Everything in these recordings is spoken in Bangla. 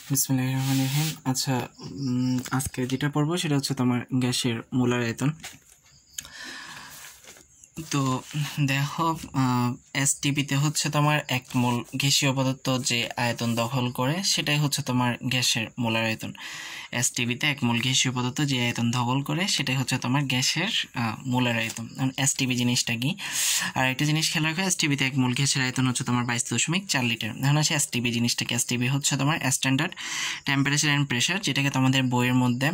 বিসমিল্লাহিররহমানিররহিম। আচ্ছা, আজকে যেটা পড়বো সেটা হচ্ছে তোমার গ্যাসের মোলার আয়তন। তো দেখো, এসটিপিতে হচ্ছে তোমার এক মোল গ্যাসীয় পদার্থ যে আয়তন দখল করে সেটাই হচ্ছে তোমার গ্যাসের মোলার আয়তন। এসটিপিতে এক মোল গ্যাসীয় পদার্থ যে আয়তন দখল করে সেটাই হচ্ছে তোমার গ্যাসের মোলার আয়তন। এসটিপি জিনিসটা কি? আর একটা জিনিস খেয়াল রাখো, এসটিপিতে এক মোল গ্যাসের আয়তন হচ্ছে তোমার 22.4 লিটার। এখন আছে এসটিপি জিনিসটাকে, এসটিপি হচ্ছে তোমার স্ট্যান্ডার্ড টেম্পারেচার অ্যান্ড প্রেশার, যেটাকে তোমাদের বইয়ের মধ্যে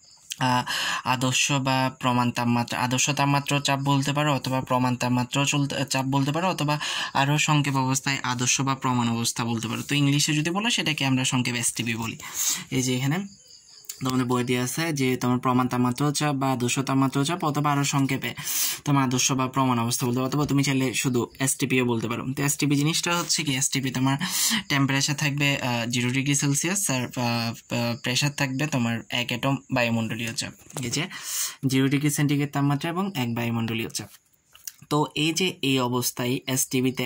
আদর্শ বা প্রমাণ তাপমাত্রা, আদর্শ তাপমাত্রা চাপ বলতে পারো, অথবা প্রমাণ তাপমাত্রা চাপ বলতে পারো, অথবা আরও সংক্ষেপ অবস্থায় আদর্শ বা প্রমাণ অবস্থা বলতে পারো। তো ইংলিশে যদি বলো সেটাকে আমরা সংক্ষেপ এসটিপি বলি। এই যে এখানে তোমাদের বই দিয়ে আছে যে তোমার প্রমাণ তাপমাত্রা চাপ বা আদর্শ তাপমাত্রা চাপ, অথবা আরও সংক্ষেপে তোমার আদর্শ বা প্রমাণ অবস্থা বলতে পারো, অথবা তুমি চাইলে শুধু এসটিপিও বলতে পারো। তো এসটিপি জিনিসটা হচ্ছে কি, এসটিপি তোমার টেম্পারেচার থাকবে 0 ডিগ্রি সেলসিয়াস, আর প্রেশার থাকবে তোমার 1 অ্যাটম বায়ুমণ্ডলীয় চাপ। এই যে 0 ডিগ্রি সেন্টিগ্রেড তাপমাত্রা এবং 1 বায়ুমণ্ডলীয় চাপ। তো এই যে এই অবস্থায় এসটিপিতে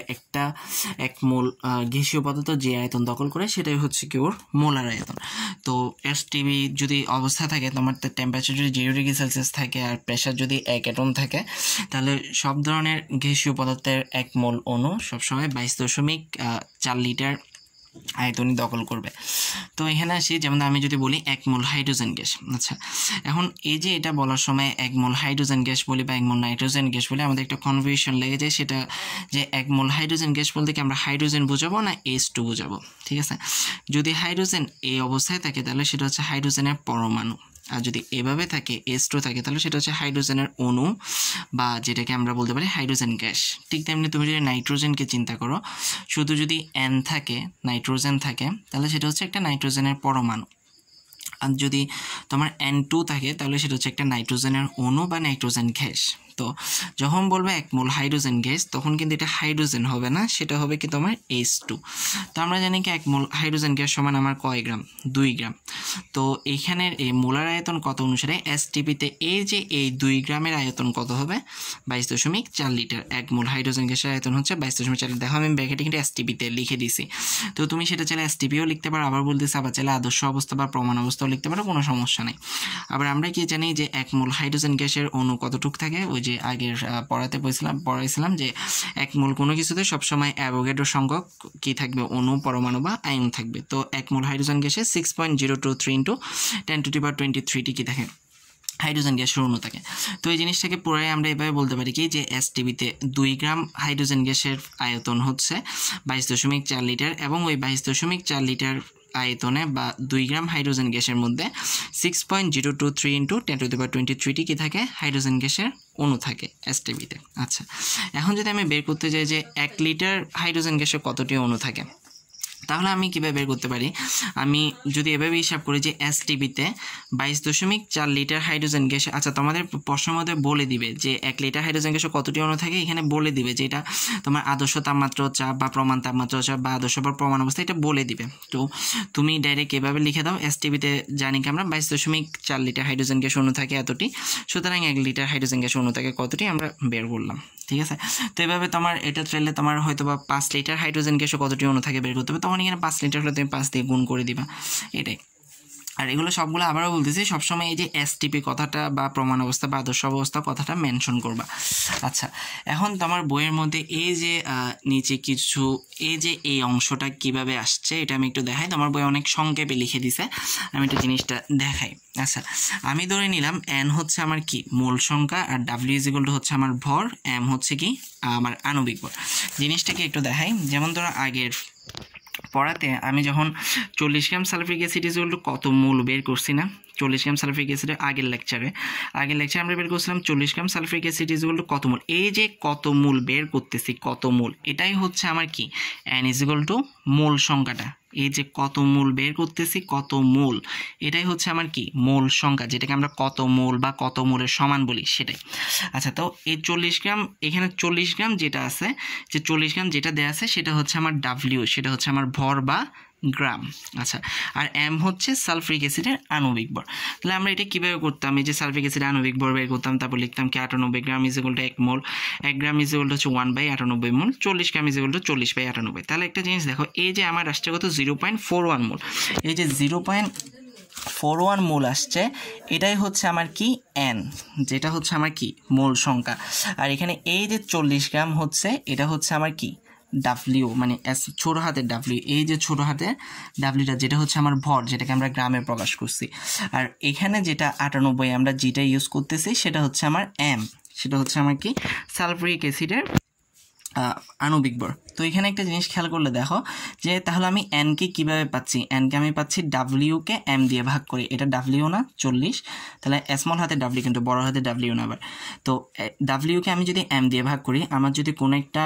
এক মোল গ্যাসীয় পদার্থ যে আয়তন দখল করে সেটাই হচ্ছে কি ওর মোলার আয়তন। তো এসটিপি যদি অবস্থা থাকে, তোমার টেম্পারেচার যদি 0 ডিগ্রি সেলসিয়াস থাকে আর প্রেশার যদি 1 অ্যাটম থাকে, তাহলে সব ধরনের গ্যাসীয় পদার্থের এক মোল অণু সবসময় 22.4 লিটার আয়তনই দখল করবে। তো এখানে আসি, যেমন আমি যদি বলি 1 মোল হাইড্রোজেন গ্যাস। আচ্ছা, এখন এই যে এটা বলার সময় 1 মোল হাইড্রোজেন গ্যাস বলি বা 1 মোল নাইট্রোজেন গ্যাস বলি, আমাদের একটা কনফিউশন লেগে যায়, সেটা যে 1 মোল হাইড্রোজেন গ্যাস বলতে কি আমরা হাইড্রোজেন বোঝাবো না H2 বোঝাবো? ঠিক আছে, যদি হাইড্রোজেন এই অবস্থায় থাকে তাহলে সেটা হচ্ছে হাইড্রোজেনের পরমাণু, আর যদি এভাবে থাকে H2 থাকে তাহলে সেটা হচ্ছে হাইড্রোজেনের অণু, বা যেটাকে আমরা বলতে পারি হাইড্রোজেন গ্যাস। ঠিক তেমনি তুমি যদি নাইট্রোজেনকে চিন্তা করো, শুধু যদি N থাকে, নাইট্রোজেন থাকে, তাহলে সেটা হচ্ছে একটা নাইট্রোজেনের পরমাণু। আর যদি তোমার N2 থাকে তাহলে সেটা হচ্ছে একটা নাইট্রোজেনের অণু বা নাইট্রোজেন গ্যাস। তো যখন বলবে 1 মোল হাইড্রোজেন গ্যাস, তখন কিন্তু এটা হাইড্রোজেন হবে না, সেটা হবে কি তোমার H2। তো আমরা জানি কি 1 মোল হাইড্রোজেন গ্যাস সমান আমার কয় গ্রাম? 2 গ্রাম। তো এইখানের এই মোলার আয়তন কত অনুসারে এসটিপিতে এই যে এই 2 গ্রামের আয়তন কত হবে? 22.4 লিটার। 1 মোল হাইড্রোজেন গ্যাসের আয়তন হচ্ছে 22.4 লিটার। দেখো আমি ব্র্যাকেটে কিন্তু এসটিপিতে লিখে দিছি। তো তুমি সেটা চাইলে এসটিপিও লিখতে পারো, আবার বলতেছি আবার চাইলে আদর্শ অবস্থা বা প্রমাণ অবস্থাও লিখতে পারো, কোনো সমস্যা নেই। আবার আমরা কি জানি যে 1 মোল হাইড্রোজেন গ্যাসের অণু কতটুক থাকে? ওই যে আগের পড়াইছিলাম যে 1 মোল কোনো কিছুতে সবসময় অ্যাভোগাড্রো সংখ্যক কি থাকবে? অণু, পরমাণু বা আয়ন থাকবে। তো 1 মোল হাইড্রোজেন গ্যাসে 6.023 × 10⁻23 কি থাকে? হাইড্রোজেন গ্যাসের অণু থাকে। তো এই জিনিসটাকে পুরাই আমরা এভাবে বলতে পারি কি, যে এসটিপিতে 2 গ্রাম হাইড্রোজেন গ্যাসের আয়তন হচ্ছে 22.4 লিটার, এবং ওই 22.4 লিটার আয়তনে বা 2 গ্রাম হাইড্রোজেন গ্যাসের মধ্যে 6.023 × 10⁻23 কি থাকে? হাইড্রোজেন গ্যাসের অণু থাকে এসটিপিতে। আচ্ছা, এখন যদি আমি বের করতে যাই যে 1 লিটার হাইড্রোজেন গ্যাসের কতটি অণু থাকে, তাহলে আমি কীভাবে বের করতে পারি? আমি যদি এভাবে হিসাব করি যে এসটিপিতে 22.4 লিটার হাইড্রোজেন গ্যাস, আচ্ছা তোমাদের প্রশ্নের মধ্যে বলে দিবে যে 1 লিটার হাইড্রোজেন গ্যাসে কতটি অণু থাকে, এখানে বলে দিবে যে এটা তোমার আদর্শ তাপমাত্রা চাপ বা প্রমাণ তাপমাত্রা চাপ বা আদর্শ বা প্রমাণ অবস্থা, এটা বলে দিবে। তো তুমি ডাইরেক্ট এভাবে লিখে দাও, এসটিপিতে জানি কি আমরা 22.4 লিটার হাইড্রোজেন গ্যাস অণু থাকে এতটি, সুতরাং 1 লিটার হাইড্রোজেন গ্যাস অণু থাকে কতটি, আমরা বের করলাম। ঠিক আছে, তো এভাবে তোমার এটা চাইলে তোমার হয়তো বা 5 লিটার হাইড্রোজেন গ্যাসে কতটি অণু থাকে বের করতে হবে, তখন এখানে 5 লিটার হলে তুমি 5 দিয়ে গুণ করে দিবা, এটাই। আর এগুলো সবগুলো আবারও বলতেছি, সবসময় এই যে এসটিপি কথাটা বা প্রমাণ অবস্থা বা আদর্শ অবস্থা কথাটা মেনশন করবা। আচ্ছা, এখন তোমার বইয়ের মধ্যে এই যে নিচে কিছু এই যে এই অংশটা কিভাবে আসছে এটা আমি একটু দেখাই। তোমার বই অনেক সংক্ষেপে লিখে দিছে, আমি একটু জিনিসটা দেখাই। আচ্ছা, আমি ধরে নিলাম N হচ্ছে আমার কি? মোল সংখ্যা, আর W হচ্ছে আমার ভর, M হচ্ছে কি? আমার আণবিক ভর। জিনিসটাকে একটু দেখাই। যেমন ধরো আগের পড়াতে আমি যখন 40 গ্রাম সালফিউরিক অ্যাসিড কত মোল বের করছি না, 40 গ্রাম সালফিউরিক অ্যাসিডের আগের লেকচারে আমরা বের করছিলাম 40 গ্রাম সালফিউরিক অ্যাসিড কত মোল। এই যে কত মোল বের করতেছি, কত মোল, এটাই হচ্ছে আমার কি? N মোল সংখ্যাটা। এই যে কত মোল বের করতেছি, কত মোল, এটাই হচ্ছে আমার কি? মোল সংখ্যা, যেটাকে আমরা কত মোল বা কত মোলের সমান বলি, সেটাই। আচ্ছা, তো এই 40 গ্রাম, এখানে 40 গ্রাম যেটা আছে, যে 40 গ্রাম যেটা দেওয়া আছে সেটা হচ্ছে আমার W, সেটা হচ্ছে আমার ভর বা গ্রাম। আচ্ছা, আর m হচ্ছে সালফিউরিক অ্যাসিডের আণবিক ভর। তাহলে আমরা এটা কীভাবে করতাম, এই যে সালফিউরিক অ্যাসিডের আণবিক ভর বের করতাম, তারপর লিখতাম কি 98 gram is equal to 1 mole, 1 gram is equal to হচ্ছে 1/98 mole, 40 gram is equal to 40/98। তাহলে একটা জিনিস দেখো, এই যে আমার আসছে কত 0.41 মোল, এই যে 0.41 মোল আসছে, এটাই হচ্ছে আমার কি n, যেটা হচ্ছে আমার কি মোল সংখ্যা। আর এখানে এই যে 40 গ্রাম হচ্ছে, এটা হচ্ছে আমার কি ডাব্লিউ, মানে ছোট হাতের ডাব্লিউ, এই যে ছোট হাতের ডাব্লিউটা যেটা হচ্ছে আমার ভর, যেটাকে আমরা গ্রামে প্রকাশ করছি। আর এখানে যেটা 98 আমরা যেটা ইউজ করতেছি সেটা হচ্ছে আমার m, সেটা হচ্ছে আমার কি সালফিউরিক অ্যাসিডের আণবিক ভর। তো এখানে একটা জিনিস খেয়াল করলে দেখো যে তাহলে আমি এনকে কীভাবে পাচ্ছি, এনকে আমি পাচ্ছি ডাব্লিউকে এম দিয়ে ভাগ করি, এটা ডাব্লিউ না 40, তাহলে স্মল হাতে ডাব্লিউ কিন্তু বড় হাতে ডাব্লিউ না। আবার তো ডাব্লিউকে আমি যদি এম দিয়ে ভাগ করি, আমার যদি কোনো একটা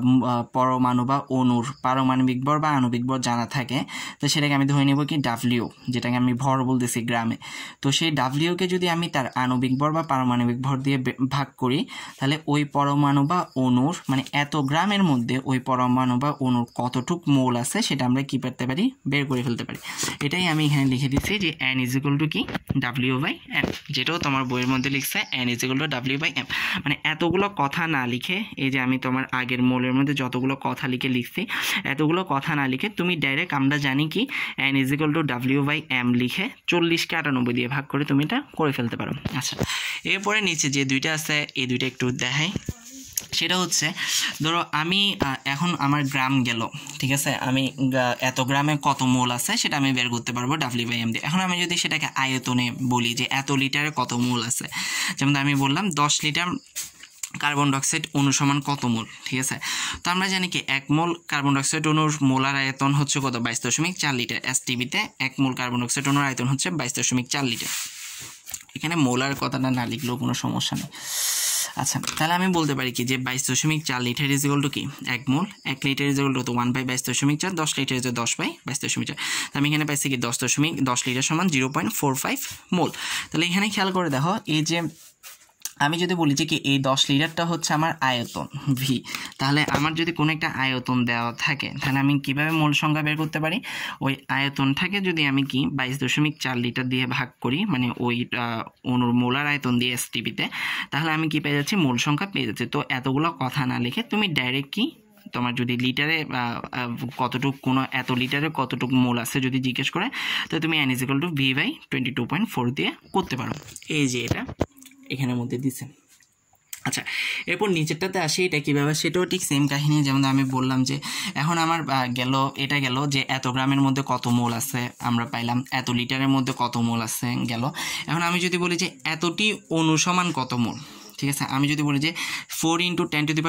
পরমাণু বা অণুর পারমাণবিক ভর বা আণবিক ভর জানা থাকে, তো সেটাকে আমি ধরে নেব কি ডাব্লিউ, যেটাকে আমি ভর বলতেছি গ্রামে। তো সেই ডাব্লিউকে যদি আমি তার আণবিক ভর বা পারমাণবিক ভর দিয়ে ভাগ করি, তাহলে ওই পরমাণু বা অণুর মানে এত গ্রামের মধ্যে ওই পরমাণু বা অণুর কতটুক মোল আছে সেটা আমরা কি করতে পারি, বের করে ফেলতে পারি। এটাই আমি এখানে লিখে দিচ্ছি যে n ইজ ইকুয়াল টু কি W/m, যেটাও তোমার বইয়ের মধ্যে লিখছে n is equal two W/m। মানে এতগুলো কথা না লিখে, এই যে আমি তোমার আগের মোলের মধ্যে যতগুলো কথা লিখছি, এতগুলো কথা না লিখে তুমি ডাইরেক্ট আমরা জানি কি n is equal two W/m লিখে 40কে 98 দিয়ে ভাগ করে তুমি এটা করে ফেলতে পারো। আচ্ছা, এরপরে নিচে যে দুইটা আছে এই দুইটা একটু দেখাই। সেটা হচ্ছে ধরো আমি এখন আমার গ্রাম গেল, ঠিক আছে, আমি এত গ্রামে কত মোল আছে সেটা আমি বের করতে পারবো W/m দিয়ে। এখন আমি যদি সেটাকে আয়তনে বলি যে এত লিটারে কত মোল আছে, যেমন আমি বললাম 10 লিটার কার্বন ডাইঅক্সাইড অণু সমান কত মোল, ঠিক আছে। তো আমরা জানি কি 1 মোল কার্বন ডাইঅক্সাইড অণুর মোলার আয়তন হচ্ছে কত 22.4 লিটার। এসটিবিতে 1 মোল কার্বন ডাইঅক্সাইড অণুর আয়তন হচ্ছে 22.4 লিটার। এখানে মোলার কথাটা না লিখলেও কোনো সমস্যা নেই। আচ্ছা, তাহলে আমি বলতে পারি কি যে 22.4 লিটার ইজ ইকুয়াল টু কি 1 mole, 1 litre is equal to 1/22.4, 10 litre is 10/22.4। আমি এখানে পাইছি কি 10 লিটার সমান 0.45 মোল। তাহলে এখানে খেয়াল করে দেখো, এই যে আমি যদি বলি যে কি এই 10 লিটারটা হচ্ছে আমার আয়তন ভি, তাহলে আমার যদি কোনো একটা আয়তন দেওয়া থাকে তাহলে আমি কিভাবে মোল সংখ্যা বের করতে পারি, ওই আয়তনটাকে যদি আমি কি 22.4 লিটার দিয়ে ভাগ করি, মানে ওই অণুর মোলার আয়তন দিয়ে এসটিপিতে, তাহলে আমি কি পেয়ে যাচ্ছি মোল সংখ্যা পেয়ে যাচ্ছি। তো এতগুলো কথা না লিখে তুমি ডাইরেক্ট কি তোমার যদি লিটারে কতটুকু কোনো এত লিটারে কতটুকু মোল আছে যদি জিজ্ঞেস করে, তো তুমি n is equal two V/22.4 দিয়ে করতে পারো। এই যে এটা এখানের মধ্যে দিছে। আচ্ছা, এরপর নিচেরটাতে আসি, এটা কীভাবে সেটাও ঠিক সেম কাহিনী। যেমন আমি বললাম যে এখন আমার এটা গেল যে এত গ্রামের মধ্যে কত মোল আছে আমরা পাইলাম, এত লিটারের মধ্যে কত মোল আছে গেল। এখন আমি যদি বলি যে এতটি অণু সমান কত মোল, ঠিক আছে, আমি যদি বলি যে 4 ×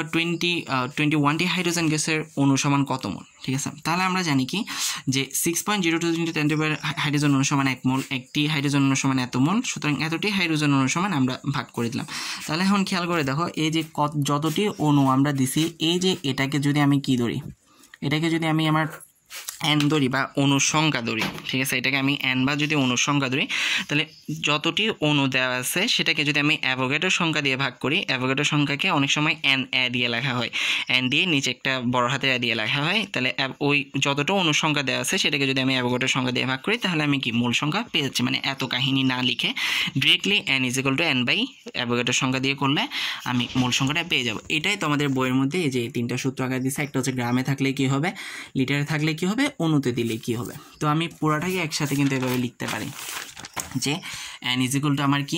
10⁻21টি হাইড্রোজেন গ্যাসের অণু সমান কত মোল, ঠিক আছে, তাহলে আমরা জানি কি যে 6.02 × 10 হাইড্রোজেন অণু সমান 1 মোল, একটি হাইড্রোজেন অণু সমান এত মোল, সুতরাং এতটি হাইড্রোজেন অণু সমান আমরা ভাগ করে দিলাম। তাহলে এখন খেয়াল করে দেখো, এই যে যতটি অণু আমরা দিছি, এই যে এটাকে যদি আমি কি ধরি, এটাকে যদি আমি আমার n ধরি বা অণুর সংখ্যা ধরি, ঠিক আছে, এটাকে আমি n বা যদি অণুর সংখ্যা ধরি, তাহলে যতটি অণু দেওয়া আছে সেটাকে যদি আমি অ্যাভোগাড্রোর সংখ্যা দিয়ে ভাগ করি, অ্যাভোগাড্রোর সংখ্যাকে অনেক সময় n দিয়ে লেখা হয়, n দিয়ে নিচে একটা বড় হাতের a দিয়ে লেখা হয়। তাহলে ওই যতটা অণুর সংখ্যা দেওয়া আছে সেটাকে যদি আমি অ্যাভোগাড্রোর সংখ্যা দিয়ে ভাগ করি, তাহলে আমি কি মূল সংখ্যা পেয়ে যাচ্ছি। মানে এত কাহিনী না লিখে directly n is equal to n/, অ্যাভোগাড্রোর সংখ্যা দিয়ে করলে আমি মূল সংখ্যাটা পেয়ে যাব। এটাই তোমাদের বইয়ের মধ্যে এই যে 3টা সূত্র আকার দিচ্ছে। একটা হচ্ছে গ্রামে থাকলে কি হবে, লিটারে থাকলে কি হবে, অণুতে দিলে কি হবে। তো আমি পুরাটাকে একসাথে কিন্তু এভাবে লিখতে পারি যে n ইজ ইকুয়াল টু আমার কি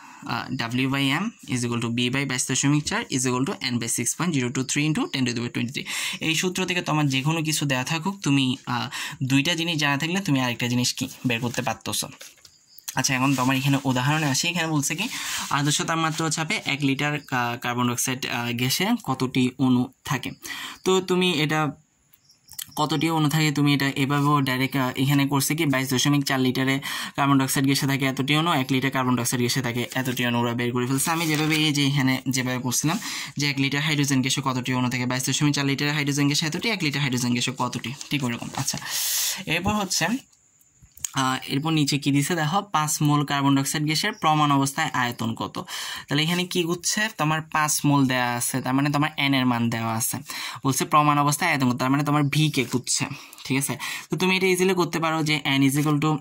W/m is equal to B/22.4 is equal to n/6.023 × 10⁻23। এই সূত্র থেকে তোমার যে কোনো কিছু দেওয়া থাকুক, তুমি দুইটা জিনিস জানা থাকলে তুমি আরেকটা জিনিস কি বের করতে পারতেছো। আচ্ছা, এখন তোমার এখানে উদাহরণে আসি। এখানে বলছে কি আদর্শ তাপমাত্রা চাপে 1 লিটার কার্বন ডাইঅক্সাইড গ্যাসে কতটি অণু থাকে। তো তুমি এটা কতটি অণু থাকে তুমি এটা এভাবেও ডাইরেক্ট এখানে করছে কি 22.4 লিটারে কার্বন ডাইঅক্সাইড গ্যাসে থাকে এতটি অণু, 1 লিটার কার্বন ডাইঅক্সাইড গ্যাসে থাকে এতটি অণু, ওরা বের করে ফেলছে। আমি যেভাবে এই যে এখানে যেভাবে করছিলাম যে 1 লিটার হাইড্রোজেন গ্যাসে কতটি অণু থাকে, 22.4 লিটার হাইড্রোজেন গ্যাসে এতটি, 1 লিটার হাইড্রোজেন গ্যাসে কতটি, ঠিক ওরকম। আচ্ছা, এরপর হচ্ছে এরপর নিচে কি দিছে দেখো 5 মোল কার্বন ডাইঅক্সাইড গ্যাসের প্রমাণ অবস্থায় আয়তন কত। তাহলে এখানে কি হচ্ছে তোমার 5 মোল দেওয়া আছে, তার মানে তোমার এন এর মান দেওয়া আছে, বলছে প্রমাণ অবস্থায় আয়তন কত, তার মানে তোমার ভি কে খুঁজছে। ঠিক আছে, তো তুমি এটা ইজিলি করতে পারো যে এন ইজ ইকুয়াল টু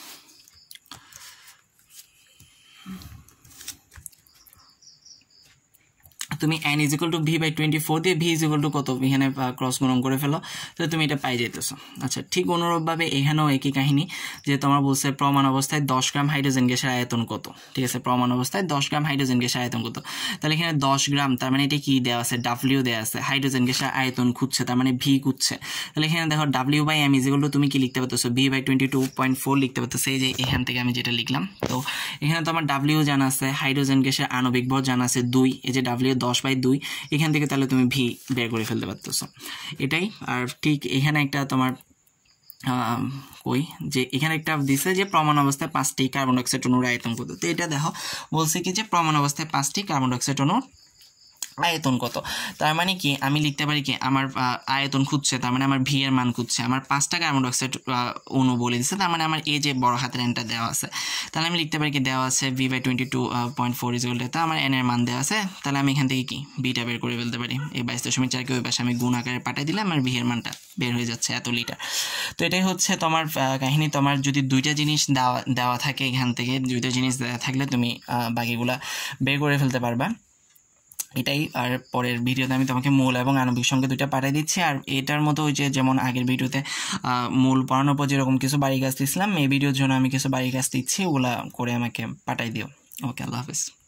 তুমি n is equal to V by 24 দিয়ে ভি ইজ ইকুয়াল টু কত এখানে ক্রস গুণন করে ফেলো, তো তুমি এটা পাই যেতেছো। আচ্ছা, ঠিক অনুরূপভাবে এখানেও একই কাহিনী, যে তোমার বলছে প্রমাণ অবস্থায় 10 গ্রাম হাইড্রোজেন গ্যাসের আয়তন কত। ঠিক আছে, প্রমাণ অবস্থায় 10 গ্রাম হাইড্রোজেন গ্যাসের আয়তন কত, তাহলে এখানে 10 গ্রাম, তার মানে এটা কি দেওয়া আছে, ডাব্লিউ দেওয়া আছে, হাইড্রোজেন গ্যাসের আয়তন খুঁজছে, তার মানে ভি খুঁজছে। তাহলে এখানে দেখো W by M is equal to তুমি কি লিখতে পারতেছো, ভি বাই 22.4 লিখতে পারতেছো, এই যে এখান থেকে আমি যেটা লিখলাম। তো এখানে তো আমার ডাব্লিউ জানা আছে, হাইড্রোজেন গ্যাসের আণবিক ভর জানা আছে 2, এই যে ডাব্লিউ 10/2, এখান থেকে তাহলে তুমি ভি বের করে ফেলতে পারতেছো, এটাই। আর ঠিক এখানে একটা তোমার যে এখানে একটা দিছে যে প্রমাণ অবস্থায় 5টি কার্বন ডাইঅক্সাইড অণুর আয়তন কত। তো এটা দেখো বলছে কি যে প্রমাণ অবস্থায় 5টি কার্বন ডাইঅক্সাইড অণুর আয়তন কত, তার মানে কি আমি লিখতে পারি কি আমার আয়তন খুঁজছে, তার মানে আমার ভি এর মান খুঁজছে, আমার 5টা কার্বন ডাইঅক্সাইড অণু বলে দিচ্ছে, তার মানে আমার এই যে বড় হাতের এনটা দেওয়া আছে, তাহলে আমি লিখতে পারি কি দেওয়া আছে V by 22.4 is equal to, আমার এন এর মান দেওয়া আছে, তাহলে আমি এখান থেকে কি বিটা বের করে ফেলতে পারি, এই 22.4 কে ওই পাশে আমি গুণ আকারে পাঠিয়ে দিলে আমার ভি এর মানটা বের হয়ে যাচ্ছে এত লিটার। তো এটাই হচ্ছে তোমার কাহিনী। তোমার যদি দুইটা জিনিস দেওয়া থাকে, এখান থেকে দুইটা জিনিস দেওয়া থাকলে তুমি বাকিগুলা বের করে ফেলতে পারবা, এটাই। আর পরের ভিডিওতে আমি তোমাকে মূল এবং আণবিক সংখ্যা দুইটা পাঠিয়ে দিচ্ছি। আর এটার মতো ওই যে যেমন আগের ভিডিওতে মূল পড়ানোর পর যেরকম কিছু বাড়ি কাজ দিচ্ছিলাম, এই ভিডিওর জন্য আমি কিছু বাড়ি কাজ দিচ্ছি, ওগুলা করে আমাকে পাঠাই দিও। ওকে, আল্লাহ হাফিজ।